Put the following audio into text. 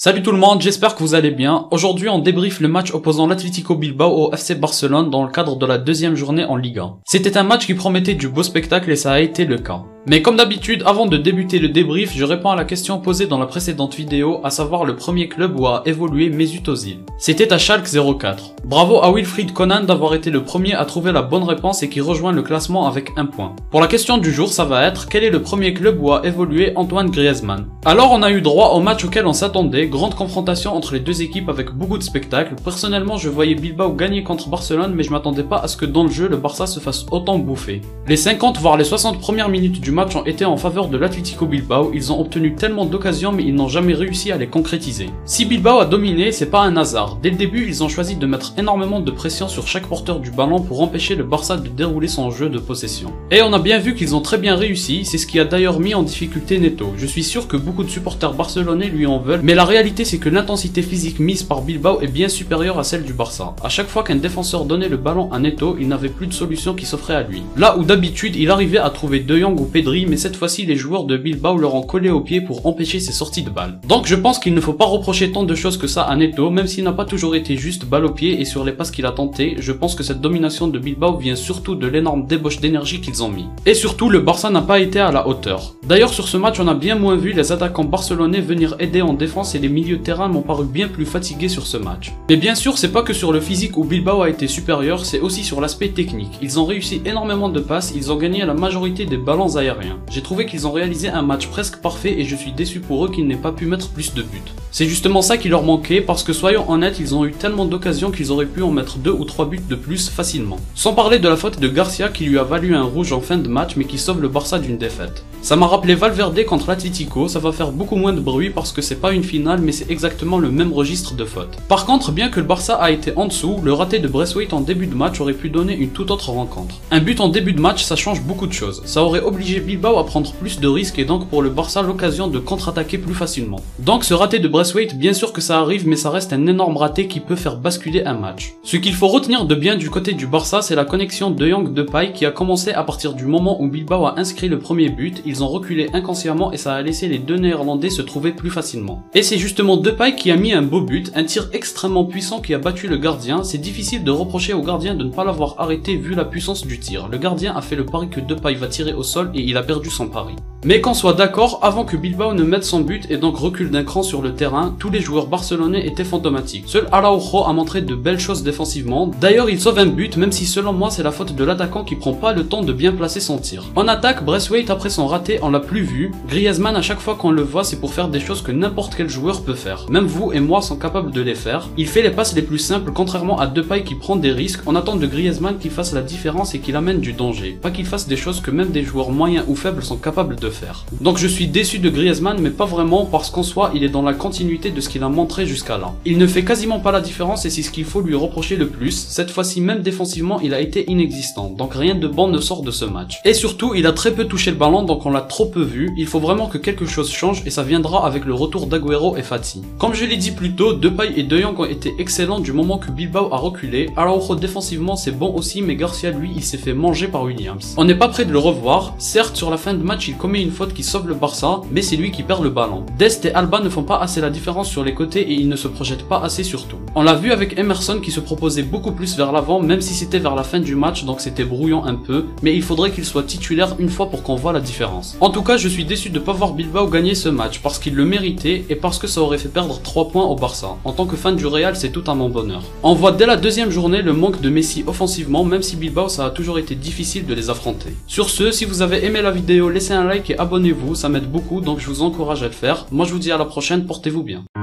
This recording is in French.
Salut tout le monde, j'espère que vous allez bien. Aujourd'hui on débriefe le match opposant l'Atlético Bilbao au FC Barcelone dans le cadre de la deuxième journée en Liga. C'était un match qui promettait du beau spectacle et ça a été le cas. Mais comme d'habitude, avant de débuter le débrief, je réponds à la question posée dans la précédente vidéo, à savoir le premier club où a évolué Mesut Özil. C'était à Schalke 04. Bravo à Wilfried Conan d'avoir été le premier à trouver la bonne réponse et qui rejoint le classement avec 1 point. Pour la question du jour, ça va être, quel est le premier club où a évolué Antoine Griezmann? Alors on a eu droit au match auquel on s'attendait, grande confrontation entre les deux équipes avec beaucoup de spectacles. Personnellement, je voyais Bilbao gagner contre Barcelone, mais je m'attendais pas à ce que dans le jeu, le Barça se fasse autant bouffer. Les 50 voire les 60 premières minutes du match ont été en faveur de l'Atlético Bilbao, ils ont obtenu tellement d'occasions mais ils n'ont jamais réussi à les concrétiser. Si Bilbao a dominé, c'est pas un hasard. Dès le début, ils ont choisi de mettre énormément de pression sur chaque porteur du ballon pour empêcher le Barça de dérouler son jeu de possession. Et on a bien vu qu'ils ont très bien réussi, c'est ce qui a d'ailleurs mis en difficulté Neto. Je suis sûr que beaucoup de supporters barcelonais lui en veulent, mais la réalité c'est que l'intensité physique mise par Bilbao est bien supérieure à celle du Barça. À chaque fois qu'un défenseur donnait le ballon à Neto, il n'avait plus de solution qui s'offrait à lui. Là où d'habitude il arrivait à trouver De Jong ou Pedri, mais cette fois-ci les joueurs de Bilbao leur ont collé au pied pour empêcher ses sorties de balles. Donc je pense qu'il ne faut pas reprocher tant de choses que ça à Neto, même s'il n'a pas toujours été juste balle au pied et sur les passes qu'il a tenté, je pense que cette domination de Bilbao vient surtout de l'énorme débauche d'énergie qu'ils ont mis. Et surtout le Barça n'a pas été à la hauteur. D'ailleurs sur ce match on a bien moins vu les attaquants barcelonais venir aider en défense et les milieux de terrain m'ont paru bien plus fatigués sur ce match. Mais bien sûr c'est pas que sur le physique où Bilbao a été supérieur, c'est aussi sur l'aspect technique. Ils ont réussi énormément de passes, ils ont gagné la majorité des ballons aériens. J'ai trouvé qu'ils ont réalisé un match presque parfait et je suis déçu pour eux qu'ils n'aient pas pu mettre plus de buts. C'est justement ça qui leur manquait parce que soyons honnêtes, ils ont eu tellement d'occasions qu'ils auraient pu en mettre 2 ou 3 buts de plus facilement. Sans parler de la faute de Garcia qui lui a valu un rouge en fin de match mais qui sauve le Barça d'une défaite. Ça m'a rappelé Valverde contre l'Atlético, ça va faire beaucoup moins de bruit parce que c'est pas une finale mais c'est exactement le même registre de faute. Par contre, bien que le Barça a été en dessous, le raté de Braithwaite en début de match aurait pu donner une toute autre rencontre. Un but en début de match ça change beaucoup de choses, ça aurait obligé Bilbao à prendre plus de risques et donc pour le Barça l'occasion de contre-attaquer plus facilement. Donc ce raté de Braithwaite, bien sûr que ça arrive mais ça reste un énorme raté qui peut faire basculer un match. Ce qu'il faut retenir de bien du côté du Barça, c'est la connexion De Jong-Depay qui a commencé à partir du moment où Bilbao a inscrit le premier but, ils ont reculé inconsciemment et ça a laissé les deux Néerlandais se trouver plus facilement. Et c'est justement Depay qui a mis un beau but, un tir extrêmement puissant qui a battu le gardien. C'est difficile de reprocher au gardien de ne pas l'avoir arrêté vu la puissance du tir. Le gardien a fait le pari que Depay va tirer au sol et il a perdu son pari. Mais qu'on soit d'accord, avant que Bilbao ne mette son but et donc recule d'un cran sur le terrain, tous les joueurs barcelonais étaient fantomatiques. Seul Araujo a montré de belles choses défensivement. D'ailleurs, il sauve un but, même si selon moi c'est la faute de l'attaquant qui prend pas le temps de bien placer son tir. En attaque, Braithwaite après son raté, on l'a plus vu. Griezmann, à chaque fois qu'on le voit, c'est pour faire des choses que n'importe quel joueur peut faire. Même vous et moi sont capables de les faire. Il fait les passes les plus simples, contrairement à Depay qui prend des risques. On attend de Griezmann qu'il fasse la différence et qu'il amène du danger. Pas qu'il fasse des choses que même des joueurs moyens ou faibles sont capables de faire. Donc je suis déçu de Griezmann, mais pas vraiment parce qu'en soi il est dans la continuité de ce qu'il a montré jusqu'à là. Il ne fait quasiment pas la différence et c'est ce qu'il faut lui reprocher le plus. Cette fois-ci même défensivement il a été inexistant, donc rien de bon ne sort de ce match. Et surtout il a très peu touché le ballon donc on l'a trop peu vu. Il faut vraiment que quelque chose change et ça viendra avec le retour d'Agüero et Fati. Comme je l'ai dit plus tôt, Depay et De Jong ont été excellents du moment que Bilbao a reculé. Araujo défensivement c'est bon aussi mais Garcia lui il s'est fait manger par Williams. On n'est pas prêt de le revoir. Certes sur la fin de match il commet une faute qui sauve le Barça, mais c'est lui qui perd le ballon. Dest et Alba ne font pas assez la différence sur les côtés et ils ne se projettent pas assez surtout. On l'a vu avec Emerson qui se proposait beaucoup plus vers l'avant même si c'était vers la fin du match donc c'était brouillon un peu, mais il faudrait qu'il soit titulaire une fois pour qu'on voit la différence. En tout cas je suis déçu de pas voir Bilbao gagner ce match parce qu'il le méritait et parce que ça aurait fait perdre 3 points au Barça. En tant que fan du Real c'est tout à mon bonheur. On voit dès la deuxième journée le manque de Messi offensivement même si Bilbao ça a toujours été difficile de les affronter. Sur ce, si vous avez aimé la vidéo laissez un like et abonnez-vous, ça m'aide beaucoup donc je vous encourage à le faire. Moi je vous dis à la prochaine, portez-vous bien.